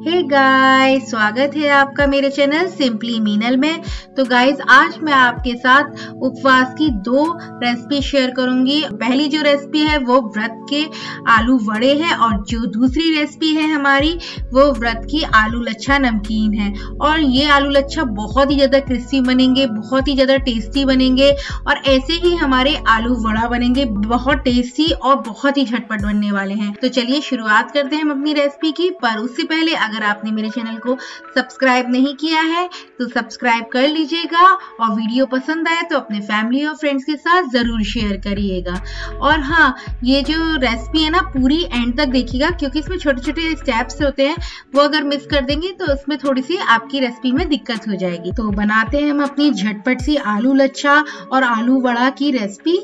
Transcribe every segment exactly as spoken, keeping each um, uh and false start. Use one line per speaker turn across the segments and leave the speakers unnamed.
Hey guys, स्वागत है आपका मेरे चैनल सिंपली मीनल में। तो गाइस, आज मैं आपके साथ उपवास की दो रेसिपी शेयर करूंगी। पहली जो रेसिपी है वो व्रत के आलू वड़े हैं और जो दूसरी रेसिपी है हमारी वो व्रत की आलू लच्छा नमकीन है। और ये आलू लच्छा बहुत ही ज्यादा क्रिस्पी बनेंगे, बहुत ही ज्यादा टेस्टी बनेंगे और ऐसे ही हमारे आलू वड़ा बनेंगे, बहुत टेस्टी और बहुत ही झटपट बनने वाले हैं। तो चलिए शुरुआत करते हैं हम अपनी रेसिपी की। पर उससे पहले अगर आपने मेरे चैनल को सब्सक्राइब नहीं किया है तो सब्सक्राइब कर लीजिएगा और वीडियो पसंद आए तो अपने फैमिली और फ्रेंड्स के साथ जरूर शेयर करिएगा। और हाँ, ये जो रेसिपी है ना पूरी एंड तक देखिएगा, क्योंकि इसमें छोटे छोटे स्टेप्स होते हैं, वो अगर मिस कर देंगे तो उसमें थोड़ी सी आपकी रेसिपी में दिक्कत हो जाएगी। तो बनाते हैं हम अपनी झटपट सी आलू लच्छा और आलू वड़ा की रेसिपी।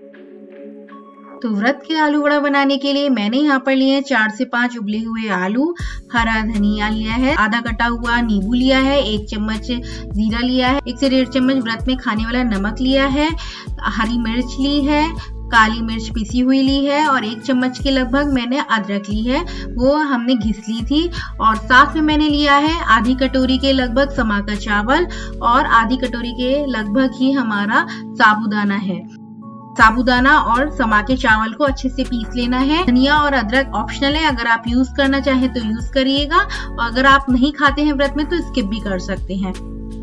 तो व्रत के आलू वड़ा बनाने के लिए मैंने यहाँ पर लिए हैं चार से पांच उबले हुए आलू, हरा धनिया लिया है, आधा कटा हुआ नींबू लिया है, एक चम्मच जीरा लिया है, एक से डेढ़ चम्मच व्रत में खाने वाला नमक लिया है, हरी मिर्च ली है, काली मिर्च पिसी हुई ली है और एक चम्मच के लगभग मैंने अदरक ली है, वो हमने घिस ली थी। और साथ में मैंने लिया है आधी कटोरी के लगभग समा का चावल और आधी कटोरी के लगभग ही हमारा साबूदाना है। साबूदाना और समा के चावल को अच्छे से पीस लेना है। धनिया और अदरक ऑप्शनल है, अगर आप यूज करना चाहें तो यूज करिएगा और अगर आप नहीं खाते हैं व्रत में तो स्किप भी कर सकते हैं।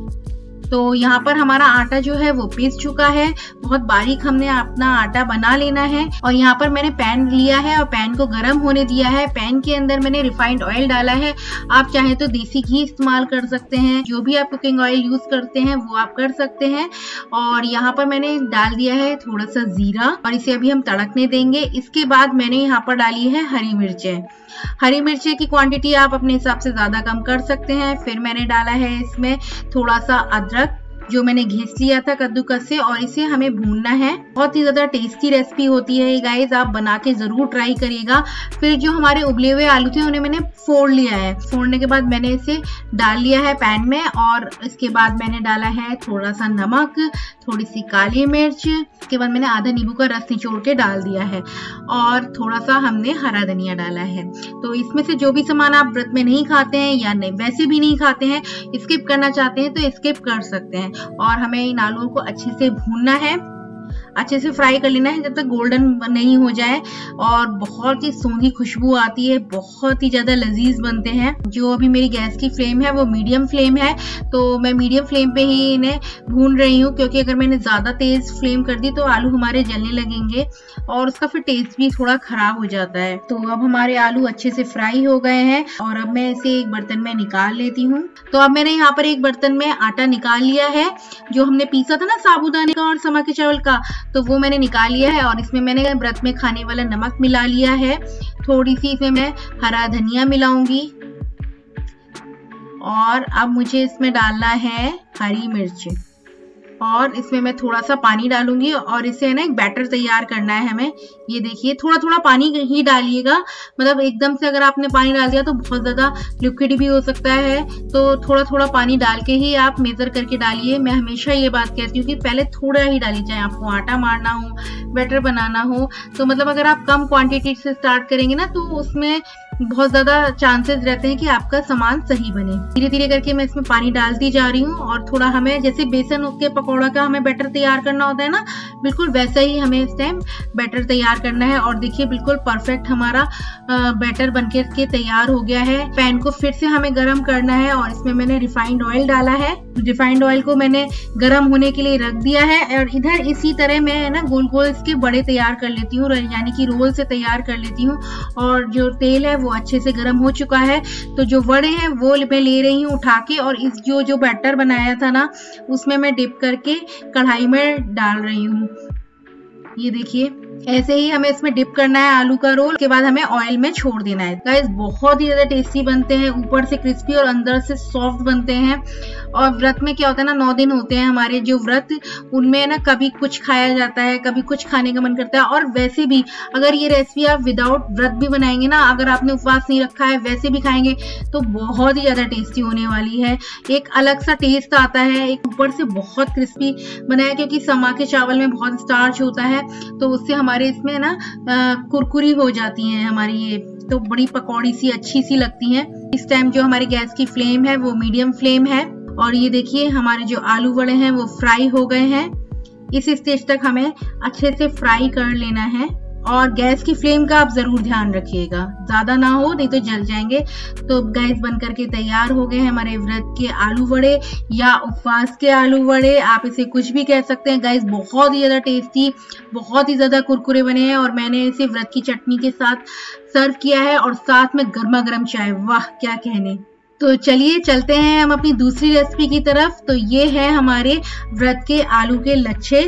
तो यहाँ पर हमारा आटा जो है वो पीस चुका है, बहुत बारीक हमने अपना आटा बना लेना है। और यहाँ पर मैंने पैन लिया है और पैन को गर्म होने दिया है। पैन के अंदर मैंने रिफाइंड ऑयल डाला है, आप चाहे तो देसी घी इस्तेमाल कर सकते हैं, जो भी आप कुकिंग ऑयल यूज करते हैं वो आप कर सकते हैं। और यहाँ पर मैंने डाल दिया है थोड़ा सा जीरा और इसे अभी हम तड़कने देंगे। इसके बाद मैंने यहाँ पर डाली है हरी मिर्चें। हरी मिर्ची की क्वांटिटी आप अपने हिसाब से ज्यादा कम कर सकते हैं। फिर मैंने डाला है इसमें थोड़ा सा अदरक जो मैंने घिस लिया था कद्दूकस से और इसे हमें भूनना है। बहुत ही ज्यादा टेस्टी रेसिपी होती है ये गाइस, आप बना के जरूर ट्राई करिएगा। फिर जो हमारे उबले हुए आलू थे उन्हें मैंने फोड़ लिया है। फोड़ने के बाद मैंने इसे डाल लिया है पैन में और इसके बाद मैंने डाला है थोड़ा सा नमक, थोड़ी सी काली मिर्च, इसके बाद मैंने आधा नींबू का रस निचोड़ के डाल दिया है और थोड़ा सा हमने हरा धनिया डाला है। तो इसमें से जो भी सामान आप व्रत में नहीं खाते हैं या नहीं वैसे भी नहीं खाते हैं, स्किप करना चाहते हैं तो स्किप कर सकते हैं। और हमें इन आलूओं को अच्छे से भूनना है, अच्छे से फ्राई कर लेना है जब तक गोल्डन नहीं हो जाए। और बहुत ही सोंधी खुशबू आती है, बहुत ही ज्यादा लजीज बनते हैं। जो अभी मेरी गैस की फ्लेम है वो मीडियम फ्लेम है, तो मैं मीडियम फ्लेम पे ही इन्हें भून रही हूँ, क्योंकि अगर मैंने ज्यादा तेज फ्लेम कर दी तो आलू हमारे जलने लगेंगे और उसका फिर टेस्ट भी थोड़ा खराब हो जाता है। तो अब हमारे आलू अच्छे से फ्राई हो गए हैं और अब मैं इसे एक बर्तन में निकाल लेती हूँ। तो अब मैंने यहाँ पर एक बर्तन में आटा निकाल लिया है, जो हमने पीसा था ना साबूदाने का और समा के चावल का, तो वो मैंने निकाल लिया है। और इसमें मैंने व्रत में खाने वाला नमक मिला लिया है, थोड़ी सी इसमें मैं हरा धनिया मिलाऊंगी और अब मुझे इसमें डालना है हरी मिर्च और इसमें मैं थोड़ा सा पानी डालूंगी और इसे ना एक बैटर तैयार करना है हमें। ये देखिए, थोड़ा थोड़ा पानी ही डालिएगा, मतलब एकदम से अगर आपने पानी डाल दिया तो बहुत ज्यादा लिक्विड भी हो सकता है, तो थोड़ा थोड़ा पानी डाल के ही आप मेजर करके डालिए। मैं हमेशा ये बात कहती हूँ कि पहले थोड़ा ही डालिए, चाहे आपको आटा मारना हो, बैटर बनाना हो। तो मतलब अगर आप कम क्वांटिटी से स्टार्ट करेंगे ना तो उसमें बहुत ज्यादा चांसेस रहते हैं कि आपका सामान सही बने। धीरे धीरे करके मैं इसमें पानी डालती जा रही हूँ और थोड़ा हमें जैसे बेसन के पकौड़ा का हमें बैटर तैयार करना होता है ना, बिल्कुल वैसा ही हमें इस टाइम बैटर तैयार करना है। और देखिए बिल्कुल परफेक्ट हमारा बैटर बनके के तैयार हो गया है। पैन को फिर से हमें गर्म करना है और इसमें मैंने रिफाइंड ऑयल डाला है। रिफाइंड ऑयल को मैंने गर्म होने के लिए रख दिया है और इधर इसी तरह मैं ना गोल गोल इसके बड़े तैयार कर लेती हूँ, यानी कि रोल से तैयार कर लेती हूँ। और जो तेल है वो अच्छे से गर्म हो चुका है, तो जो वड़े हैं वो मैं ले रही हूँ उठा के और इस जो जो बैटर बनाया था ना उसमें मैं डिप करके कढ़ाई में डाल रही हूँ। ये देखिए, ऐसे ही हमें इसमें डिप करना है आलू का रोल, के बाद हमें ऑयल में छोड़ देना है। गाइस बहुत ही ज्यादा टेस्टी बनते हैं, ऊपर से क्रिस्पी और अंदर से सॉफ्ट बनते हैं। और व्रत में क्या होता है ना, नौ दिन होते हैं हमारे जो व्रत, उनमें ना कभी कुछ खाया जाता है, कभी कुछ खाने का मन करता है। और वैसे भी अगर ये रेसिपी आप विदाउट व्रत भी बनाएंगे ना, अगर आपने उपवास नहीं रखा है वैसे भी खाएंगे तो बहुत ही ज्यादा टेस्टी होने वाली है। एक अलग सा टेस्ट आता है, एक ऊपर से बहुत क्रिस्पी बनाया, क्योंकि समा के चावल में बहुत स्टार्च होता है तो उससे हमारे इसमें ना कुरकुरी हो जाती हैं हमारी ये तो बड़ी पकौड़ी सी अच्छी सी लगती हैं। इस टाइम जो हमारी गैस की फ्लेम है वो मीडियम फ्लेम है और ये देखिए हमारे जो आलू वड़े हैं वो फ्राई हो गए हैं। इस स्टेज तक हमें अच्छे से फ्राई कर लेना है और गैस की फ्लेम का आप जरूर ध्यान रखिएगा, ज्यादा ना हो नहीं तो जल जाएंगे। तो गैस बन करके तैयार हो गए हैं हमारे व्रत के आलू वड़े या उपवास के आलू वड़े, आप इसे कुछ भी कह सकते हैं। गाइस बहुत ही ज्यादा टेस्टी, बहुत ही ज्यादा कुरकुरे बने हैं और मैंने इसे व्रत की चटनी के साथ सर्व किया है और साथ में गर्मा गर्म चाय, वाह क्या कहने। तो चलिए चलते हैं हम अपनी दूसरी रेसिपी की तरफ। तो ये है हमारे व्रत के आलू के लच्छे।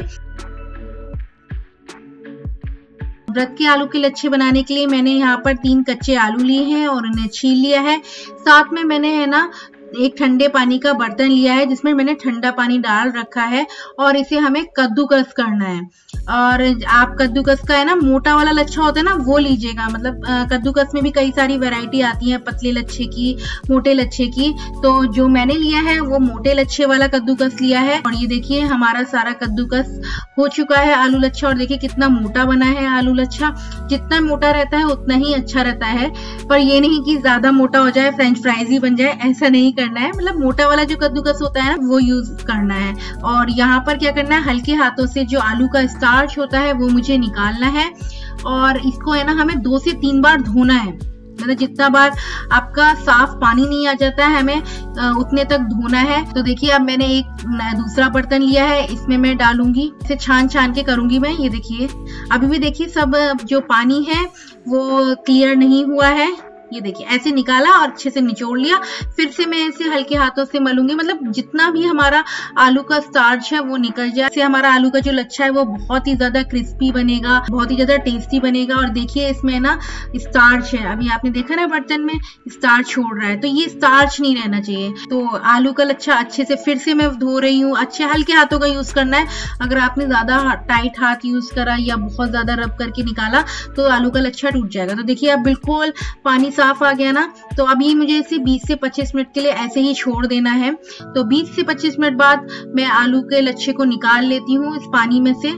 व्रत के आलू के लच्छे बनाने के लिए मैंने यहाँ पर तीन कच्चे आलू लिए हैं और उन्हें छील लिया है। साथ में मैंने है ना एक ठंडे पानी का बर्तन लिया है जिसमें मैंने ठंडा पानी डाल रखा है और इसे हमें कद्दूकस करना है। और आप कद्दूकस का है ना मोटा वाला लच्छा होता है ना वो लीजिएगा, मतलब कद्दूकस में भी कई सारी वैरायटी आती है, पतले लच्छे की, मोटे लच्छे की। तो जो मैंने लिया है वो मोटे लच्छे वाला कद्दूकस लिया है और ये देखिए हमारा सारा कद्दूकस हो चुका है आलू लच्छा। और देखिए कितना मोटा बना है आलू लच्छा। जितना मोटा रहता है उतना ही अच्छा रहता है, पर ये नहीं कि ज्यादा मोटा हो जाए फ्रेंच फ्राइज ही बन जाए, ऐसा नहीं करना है। मतलब मोटा वाला जो कद्दूकस होता है ना वो यूज करना है। और यहाँ पर क्या करना है, हल्के हाथों से जो आलू का स्टार्च होता है वो मुझे निकालना है और इसको है ना हमें दो से तीन बार धोना है। मतलब जितना बार आपका साफ पानी नहीं आ जाता है हमें उतने तक धोना है। तो देखिए अब मैंने एक दूसरा बर्तन लिया है, इसमें मैं डालूंगी, इसे छान छान के करूंगी मैं। ये देखिए अभी भी देखिए सब जो पानी है वो क्लियर नहीं हुआ है। ये देखिए ऐसे निकाला और अच्छे से निचोड़ लिया। फिर से मैं इसे हल्के हाथों से मलूंगी, मतलब जितना भी हमारा आलू का स्टार्च है वो निकल जाए। इससे हमारा आलू का जो लच्छा है वो बहुत ही ज्यादा क्रिस्पी बनेगा, बहुत ही ज्यादा टेस्टी बनेगा। और देखिए इसमें ना स्टार्च है, अभी आपने देखा ना बर्तन में स्टार्च छोड़ रहा है, तो ये स्टार्च नहीं रहना चाहिए। तो आलू का लच्छा अच्छे से फिर से मैं धो रही हूँ। अच्छे हल्के हाथों का यूज करना है। अगर आपने ज्यादा टाइट हाथ यूज करा या बहुत ज्यादा रब करके निकाला तो आलू का लच्छा टूट जाएगा। तो देखिए अब बिल्कुल पानी साफ आ गया ना। तो अभी मुझे इसे बीस से पच्चीस मिनट के लिए ऐसे ही छोड़ देना है। तो बीस से पच्चीस मिनट बाद मैं आलू के लच्छे को निकाल लेती हूँ इस पानी में से।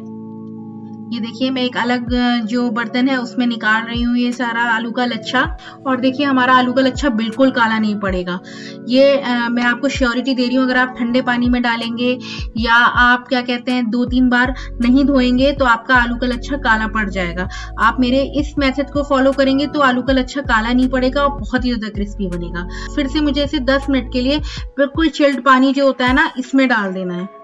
ये देखिए मैं एक अलग जो बर्तन है उसमें निकाल रही हूँ ये सारा आलू का लच्छा। और देखिए हमारा आलू का लच्छा बिल्कुल काला नहीं पड़ेगा। ये आ, मैं आपको श्योरिटी दे रही हूँ। अगर आप ठंडे पानी में डालेंगे या आप क्या कहते हैं दो तीन बार नहीं धोएंगे तो आपका आलू का लच्छा काला पड़ जाएगा। आप मेरे इस मेथड को फॉलो करेंगे तो आलू का लच्छा काला नहीं पड़ेगा और बहुत ही ज्यादा क्रिस्पी बनेगा। फिर से मुझे इसे दस मिनट के लिए बिल्कुल चिल्ड पानी जो होता है ना इसमें डाल देना है।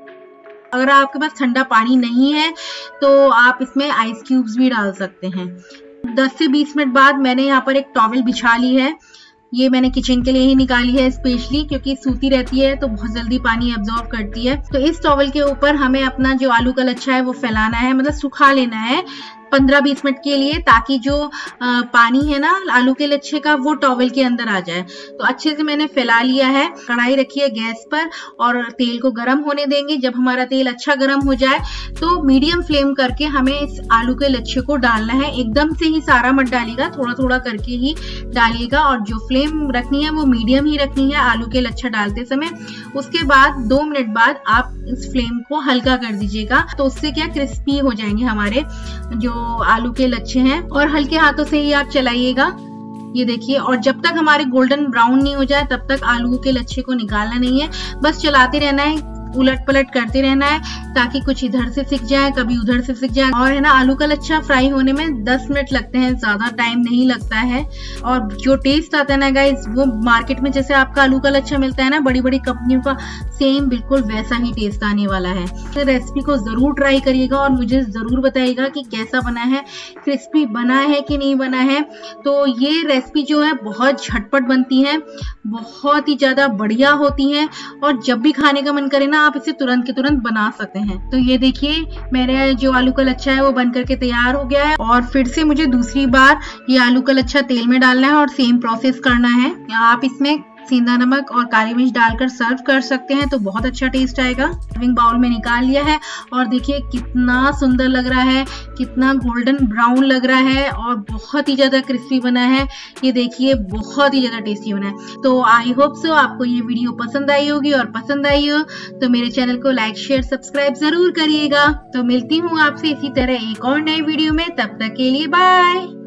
अगर आपके पास ठंडा पानी नहीं है तो आप इसमें आइस क्यूब्स भी डाल सकते हैं। दस से बीस मिनट बाद मैंने यहाँ पर एक टॉवल बिछा ली है। ये मैंने किचन के लिए ही निकाली है स्पेशली, क्योंकि सूती रहती है तो बहुत जल्दी पानी एब्जॉर्ब करती है। तो इस टॉवल के ऊपर हमें अपना जो आलू का लच्छा है वो फैलाना है, मतलब सुखा लेना है पंद्रह बीस मिनट के लिए, ताकि जो आ, पानी है ना आलू के लच्छे का वो टॉवल के अंदर आ जाए। तो अच्छे से मैंने फैला लिया है। कढ़ाई रखी है गैस पर और तेल को गर्म होने देंगे। जब हमारा तेल अच्छा गर्म हो जाए तो मीडियम फ्लेम करके हमें इस आलू के लच्छे को डालना है। एकदम से ही सारा मत डालिएगा, थोड़ा थोड़ा करके ही डालिएगा। और जो फ्लेम रखनी है वो मीडियम ही रखनी है आलू के लच्छा डालते समय। उसके बाद दो मिनट बाद आप इस फ्लेम को हल्का कर दीजिएगा, तो उससे क्या क्रिस्पी हो जाएंगे हमारे जो आलू के लच्छे हैं। और हल्के हाथों से ही आप चलाइएगा। ये देखिए, और जब तक हमारे गोल्डन ब्राउन नहीं हो जाए तब तक आलू के लच्छे को निकालना नहीं है। बस चलाते रहना है, उलट पलट करते रहना है, ताकि कुछ इधर से सिक जाए कभी उधर से सिक जाए। और है ना आलू का लच्छा फ्राई होने में दस मिनट लगते हैं, ज्यादा टाइम नहीं लगता है। और जो टेस्ट आता है ना गाइस, वो मार्केट में जैसे आपका आलू का लच्छा मिलता है ना बड़ी बड़ी कंपनियों का, सेम बिल्कुल वैसा ही टेस्ट आने वाला है। तो रेसिपी को जरूर ट्राई करिएगा और मुझे जरूर बताइएगा कि कैसा बना है, क्रिस्पी बना है कि नहीं बना है। तो ये रेसिपी जो है बहुत झटपट बनती है, बहुत ही ज्यादा बढ़िया होती है और जब भी खाने का मन करे ना आप इसे तुरंत के तुरंत बना सकते हैं। तो ये देखिए मेरे जो आलू का लच्छा है वो बन करके तैयार हो गया है। और फिर से मुझे दूसरी बार ये आलू का लच्छा तेल में डालना है और सेम प्रोसेस करना है। आप इसमें सेंधा नमक और काली मिर्च डालकर सर्व कर सकते हैं, तो बहुत अच्छा टेस्ट आएगा। सर्विंग बाउल में निकाल लिया है और देखिए कितना सुंदर लग रहा है, कितना गोल्डन ब्राउन लग रहा है और बहुत ही ज्यादा क्रिस्पी बना है। ये देखिए बहुत ही ज्यादा टेस्टी बना है। तो आई होप सो आपको ये वीडियो पसंद आई होगी, और पसंद आई हो तो मेरे चैनल को लाइक शेयर सब्सक्राइब जरूर करिएगा। तो मिलती हूँ आपसे इसी तरह एक और नए वीडियो में, तब तक के लिए बाय।